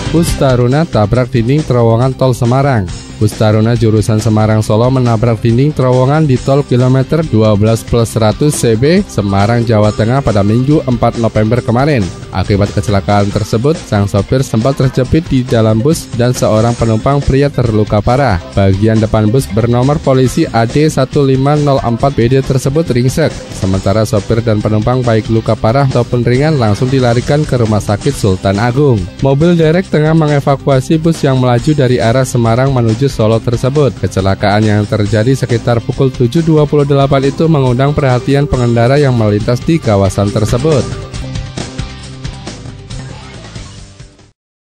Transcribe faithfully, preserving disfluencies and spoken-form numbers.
Bus Taruna tabrak dinding terowongan tol Semarang. Bus Taruna jurusan Semarang Solo menabrak dinding terowongan di tol kilometer dua belas plus seratus C B Semarang, Jawa Tengah pada Minggu empat November kemarin. Akibat kecelakaan tersebut, sang sopir sempat terjepit di dalam bus dan seorang penumpang pria terluka parah. Bagian depan bus bernomor polisi A D satu lima nol empat B D tersebut ringsek. Sementara sopir dan penumpang baik luka parah ataupun ringan langsung dilarikan ke Rumah Sakit Sultan Agung. Mobil derek tengah mengevakuasi bus yang melaju dari arah Semarang menuju Solo tersebut. Kecelakaan yang terjadi sekitar pukul tujuh dua puluh delapan itu mengundang perhatian pengendara yang melintas di kawasan tersebut.